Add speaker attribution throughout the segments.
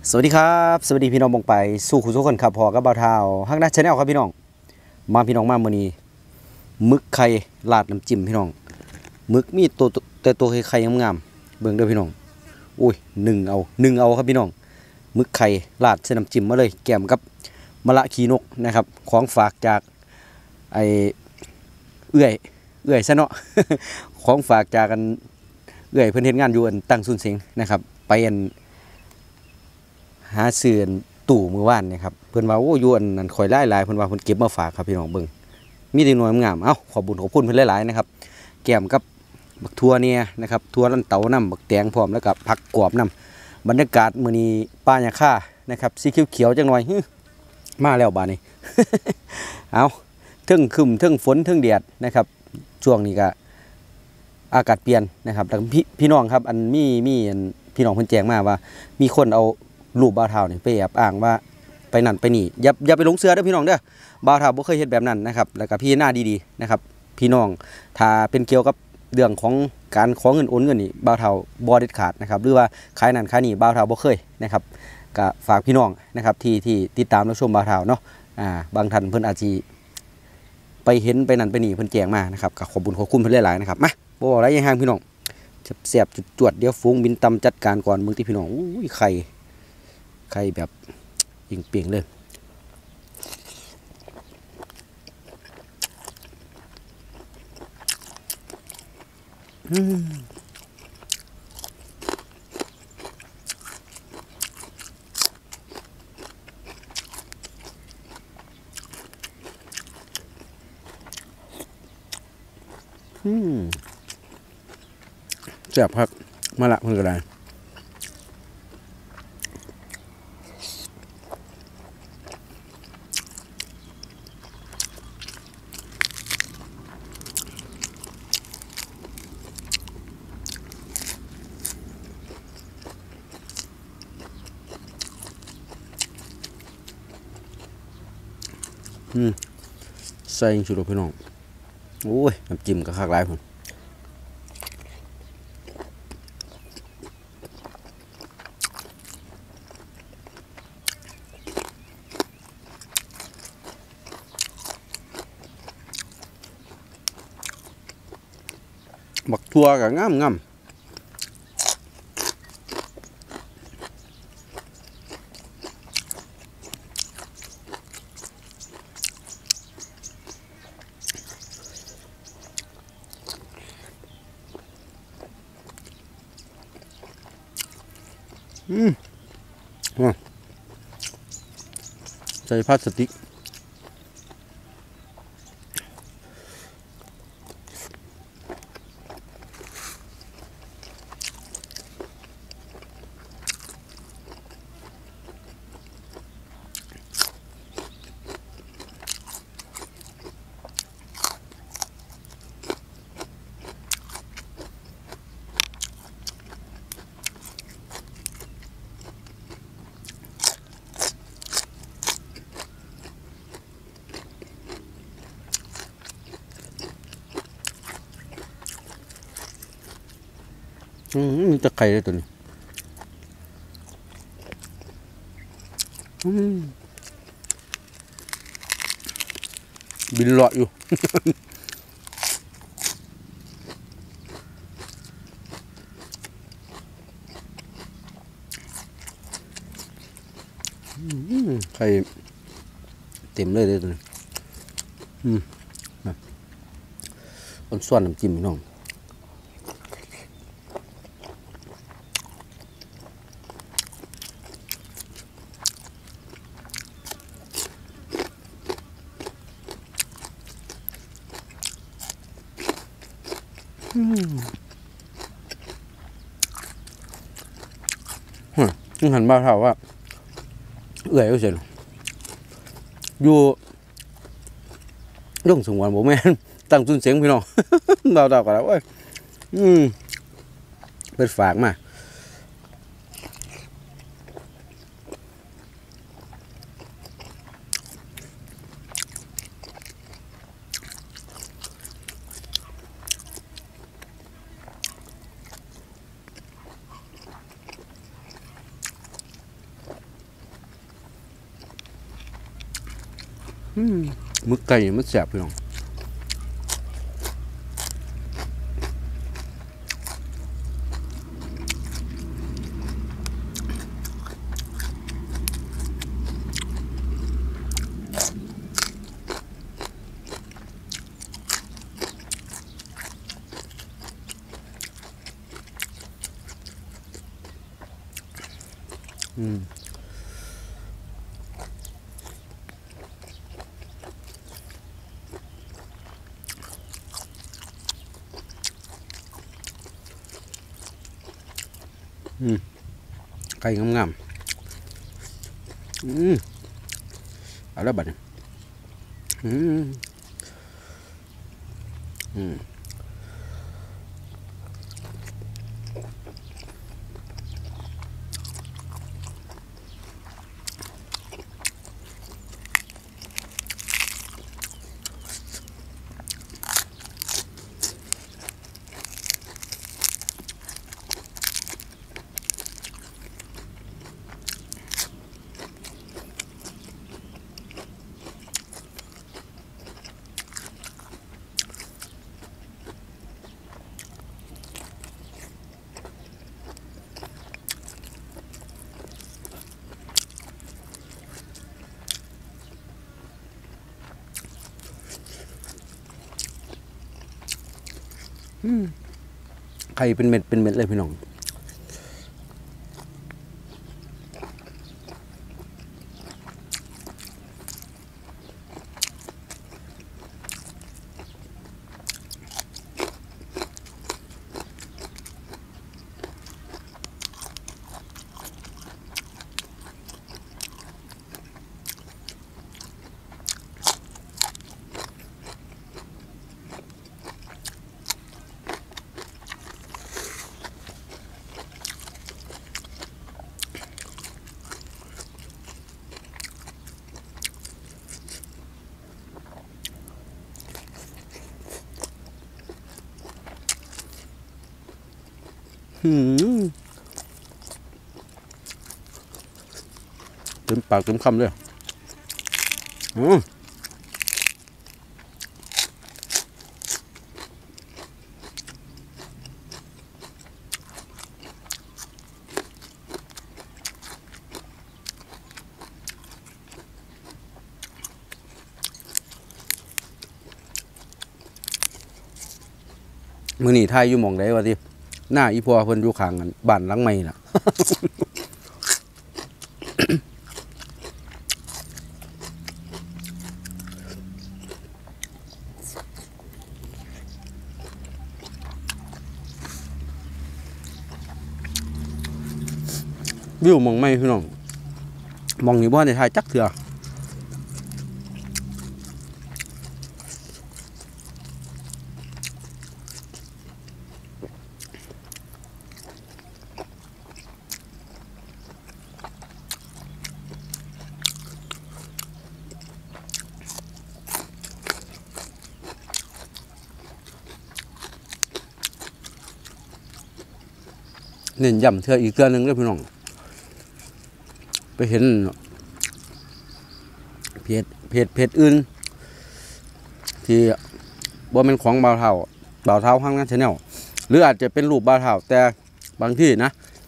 Speaker 1: สวัสดีครับสวัสดีพี่น้องบงไปสู่คุณทุกคนครับพอกับบ่าวเท้าฮักนะชาแนลครับพี่น้องมามื้อนี้มึกไข่ราดน้ำจิ้มพี่น้องมึกมีตัวแต่ตัวไข่งามๆเบิ่งเด้อพี่น้องอุ้ยหนึ่งเอาครับพี่น้องมึกไข่ราดใส่น้ำจิ้มมาเลยแกมกับมะละขีนกนะครับของฝากจากไอเอื้อยซะเนาะ ของฝากจากกันเอื้อยเพิ่นเฮ็ดงานอยู่อันตั้งศูนย์เสียงนะครับไปอันหาซื้อตู้มือว่านเนี่ยครับเพิ่นว่าโอ้ยวนนั่นข่อยหลายๆเพิ่นว่าเพิ่นเก็บมาฝากครับพี่น้องเบิ่งมีแต่หน่วยงามเอ้าขอบคุณเพิ่นหลายๆนะครับแก้มกับบักทั่วเนี่ยนะครับทั่วลันเตาน้ำบักแตงพร้อมแล้วก็ผักกรอบน้ำบรรยากาศมื้อนี้ป่าหญ้าคานะครับสีเขียวๆจังหน่อยมาแล้วบาดนี้ เอาเทิงครึ้มเทิงฝนเทิงแดดนะครับช่วงนี้ก็อากาศเปลี่ยนนะครับแล้วพี่น้องครับอันมีอันพี่น้องเพิ่นแจ้งมาว่ามีคนเอารูปบ่าวเฒ่านี่ไปแอบอ้างว่าไปนั่นไปนี่อย่าไปหลงเชื่อเด้อพี่น้องเด้อบ่าวเฒ่าบ่เคยเฮ็ดแบบนั้นนะครับแล้วก็พี่หน้าดีๆนะครับพี่น้องถ้าเป็นเกี่ยวกับเรื่องของการขอเงินโอนเงินนี่บ่าวเฒ่าบ่เด็ดขาดนะครับหรือว่าขายนั่นขายนี่บ่าวเฒ่าบ่เคยนะครับก็ฝากพี่น้องนะครับที่ติดตามรับชมบ่าวเฒ่าเนาะบางท่านเพิ่นอาจสิไปเห็นไปนั่นไปนี่เพิ่นแจ้งมานะครับก็ขอบคุณเพิ่นหลายๆนะครับมาบ่อะไรยังห่างพี่น้องเสียบจวดเดี๋ยวฟุ้งบินตำจัดการก่อนมึงที่พี่น้องอุ้ยไข่แบบยิงเปียงเลยแซ่บครับมาละเพื่อนก็ได้ใส่ชุดพี่น้องโอ้ยน้ำจิ้มก็คักหลายผมบักทั่วก็งามใส่พลาสติกมีตะไคร้เลยตัวนี้บินเลาะอยู่ไข่เต็มเลยตัวนี้ต้นส่วนน้ำจิ้มพี่น้องหันมาถามว่าเอื่อยก็เสร็จอยู่ร่องสงวนผมแม่นตั้งจุนเสียงพี่น้องเบาๆกันแล้วเว้ยเป็นฝากมามึกไก่มันแสบพี่น้องไก่งามๆเอาแล้วบัดนี้ไข่เป็นเม็ดเลยพี่น้องเต็มปากเต็มคำเลยมื้อนี้ทายอยู่หม่องใดวะติหน้าอีพ่อเพิ่นอยู่ข้างกันบ้านหลังใหม่น่ะ วิวหม่องใหม่พี่น้องหม่องนี้บ่ได้ทายจักเทื่อเน้นย้ำเทื่ออีกเทื่อนึงเด้อพี่น้องไปเห็นเพจอื่นที่บ่แม่นของบ่าวเฒ่าห้างนั้น Channel หรืออาจจะเป็นรูปบ่าวเฒ่าแต่บางที่นะ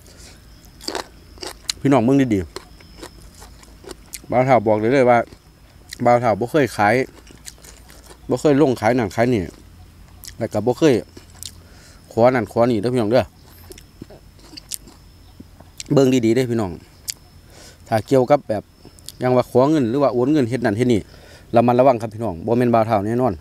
Speaker 1: พี่น้องเบิ่งดีๆบ่าวเฒ่าบอกเลยว่าบ่าวเฒ่าบ่เคยขายบ่เคยลงขายนั่นขายนี่แล้วก็บ่เคยขอนั่นขอนี่เด้อพี่น้องเด้อเบิ่งดีๆเด้อพี่น้องถ้าเกี่ยวกับแบบยังว่าขอเงินหรือว่าโอนเงินเฮ็ดนั่นเฮ็ดนี่ระมัดระวังครับพี่น้องบ่แม่นบ่าวเฒ่าแน่นอน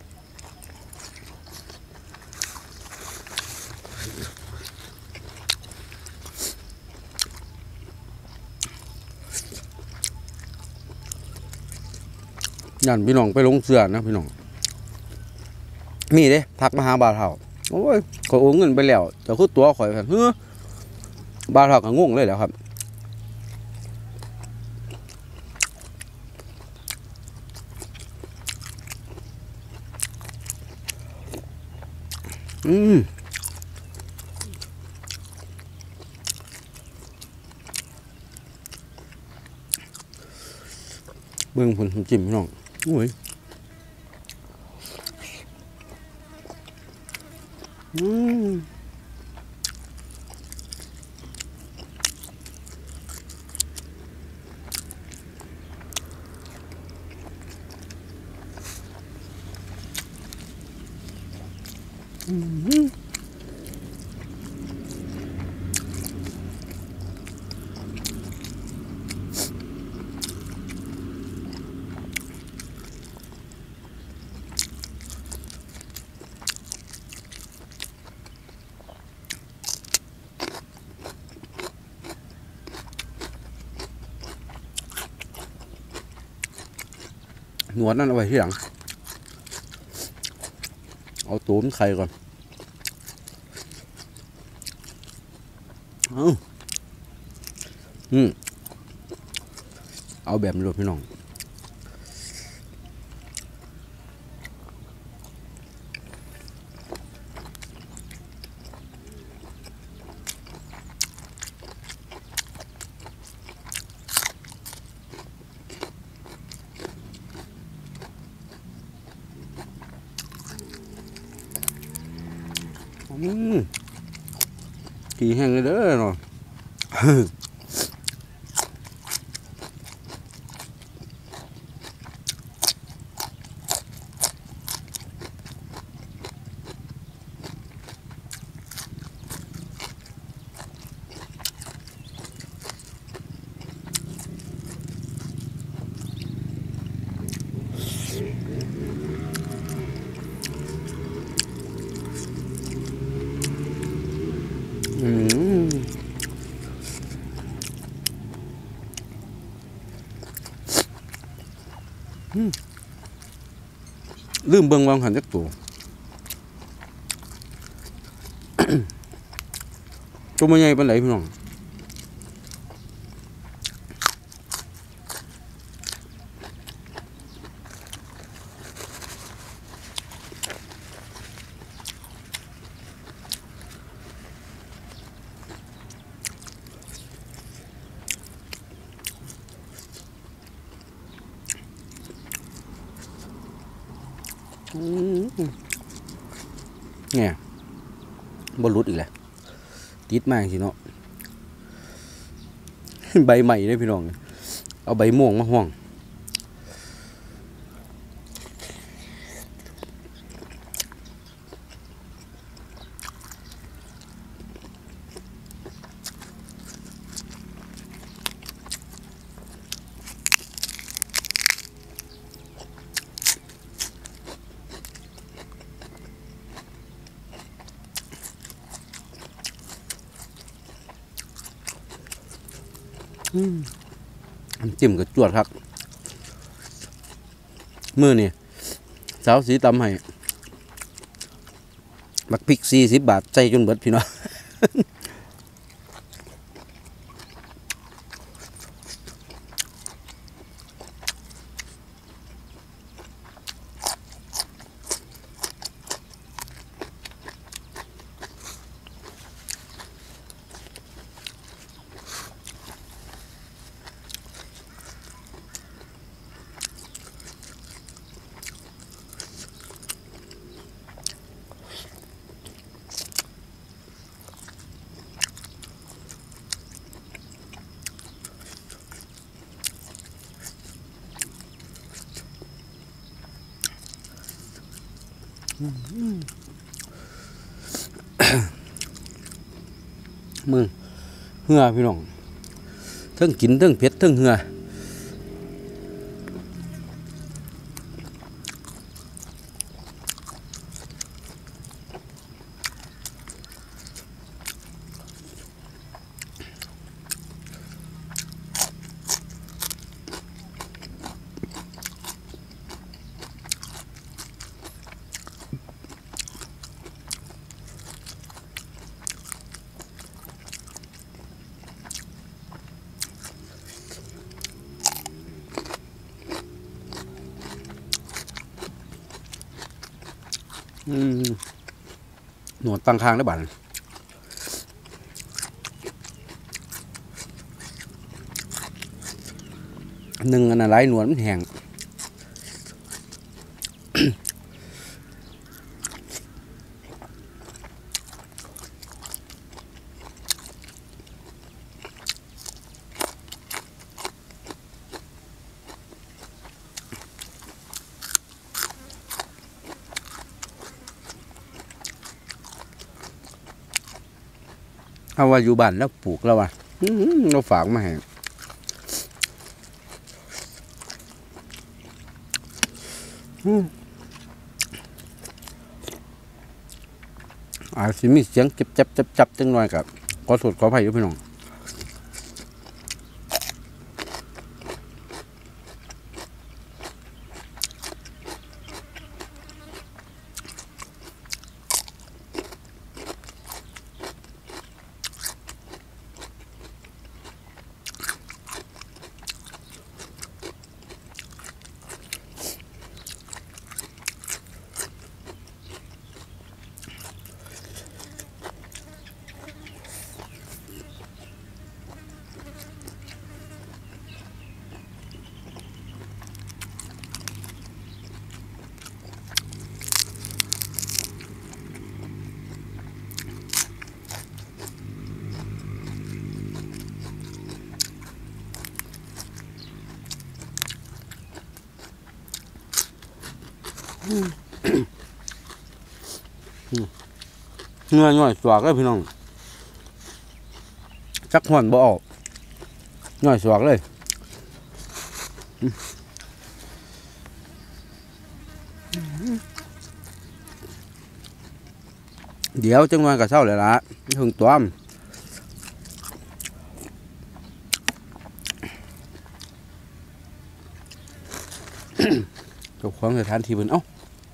Speaker 1: ยันพี่น้องไปลงเสือนะพี่น้องมีเด้ทักมาหาบ่าวเฒ่าโอ้ยขอยโอนเงินไปแล้วเจ้าคือตัวข่อยซั่นเฮ้อบ่าวเฒ่าก็งงเลยแหล้วครับเบิ่งผลจิ้มพี่น้องอุ้ยอืมหนวดนั่นเอาไว้ที่หลังเอาตัวมันไข่ก่อนเอาเอาแบบนี้เลยพี่น้องกี่แห้งเลยเด้อเนาะลืมเบิ่งวางหันจักตัวตัวมันใหญ่ปานไหนพี่น้องเนี่ยบอลลุดอีกแล้วติดมากสิเนาะ ใบใหม่เลยพี่น้องเอาใบม่วงมาห่วงจิ้มกับจวดครับมือนี่สาวสีตำให้บักพริก40 บาทใจจนเบิดพี่น้องมึงเหือพี่น้องเทิงกินเทิงเผ็ดเทิงเหือหนวดตั้งค้างได้บ้านหนึ่งอันนั้นหลายหนวดมันแห้งเอาว่าอยู่บ้านแล้วปลูกแล้วว่ะเราฝากมาให้อาจจะมีเสียงจับจังหน่อยกับขอโทษขออภัยด้วยพี่น้องเงื่อนง่อยสวกเลยพี่น้องจักหวนบ่ออกง่อยสวกเลยเดี๋ยวจังหวะกับเศร้าเลยละถึงตัวมกับความสถานที่เพิ่นเอ้า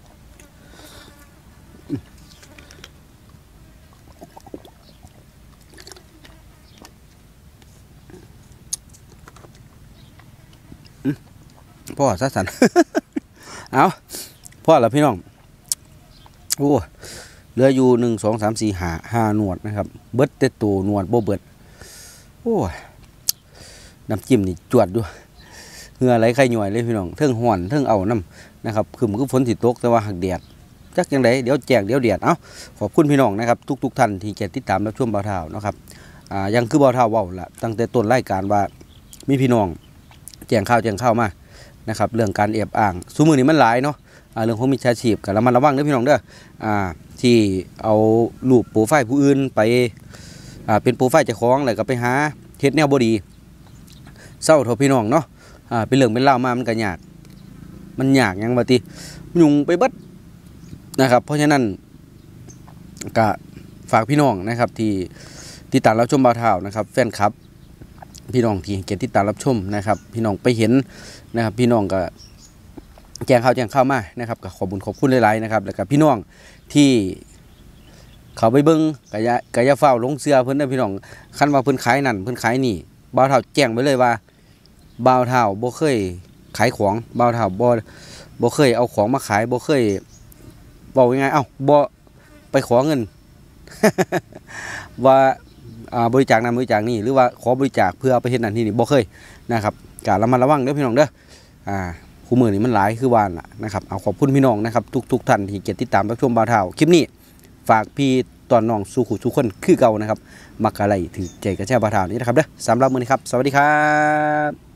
Speaker 1: พ่อซะสัน เอาพ่อแล้วพี่น้องโอ้เหลืออยู่1 2 3 4 5หนวดนะครับเบิดแต่ตัวหนวดบ่เบิดโอ้น้ำจิ้มนี่จวดด้วยเหงื่อไหลไข่หน่วยเลยพี่น้องเทิงห่อนเทิงเอาน้ำนะครับคือมันก็ฝนสิตกแต่ว่าหักแดดจักยังไงเดี๋ยวแจกเดี๋ยวเดียดเอาขอบคุณพี่น้องนะครับทุกท่านที่จะติดตามรับชมบ่าวเฒ่านะครับยังคือบ่าวเฒ่าเว้าละตั้งแต่ต้นรายการว่ามีพี่น้องแจ้งข่าวมานะครับเรื่องการแอบอ้างซุมื้อนี้มันหลายเนาะเรื่องของมิจฉาชีพก็ระมัดระวังเด้อพี่น้องเด้อที่เอารูปโปรไฟล์ผู้อื่นไปเป็นโปรไฟล์เจ้าของแล้วก็ไปหาเฮ็ดแนวบ่ดีเศร้าเท่าพี่น้องเนาะเป็นเรื่องเป็นเล่ามามันก็ยากมันยากหยังว่าติยุ่งไปเบิดนะครับเพราะฉะนั้นก็ฝากพี่น้องนะครับที่ติดตามรับชมบ่าวเฒ่านะครับแฟนคลับพี่น้องที่เกียรติติดตามรับชมนะครับพี่น้องไปเห็นนะครับพี่น้องก็แจ้งข่าวมานะครับก็ขอบคุณหลายๆนะครับแล้วก็พี่น้องที่เขาไปเบิ่งก็อย่าเฝ้าลงเสื้อเพิ่นเด้อพี่น้องคันว่าเพิ่นขายนั่นเพิ่นขายนี่บ่าวเฒ่าแจ้งไว้เลยว่าบ่าวเฒ่าบ่เคยขายของบ่าวเฒ่าบ่เคยเอาของมาขายบ่เคยบอกยังไงบ่ไปขอเงิน ว่าบริจาคนั้นบริจาคนี่หรือว่าขอบริจาคเพื่อไปเฮ็ดนั่นที่นี่บ่เคยนะครับก็ระมัดระวังเด้อพี่น้องเด้อคู่มือนี่มันหลายคือว่านล่ะนะครับเอาขอบคุณพี่น้องนะครับทุกท่านที่เกียรติติดตามรับชมบ่าวเฒ่าคลิปนี้ฝากพี่ตอนน้องสู่ขู่สู่คนคือเก่านะครับมักอะไรถือใจกระแช่บ่าวเฒ่านี่นะครับเด้อสำหรับมื้อนี้ครับสวัสดีครับ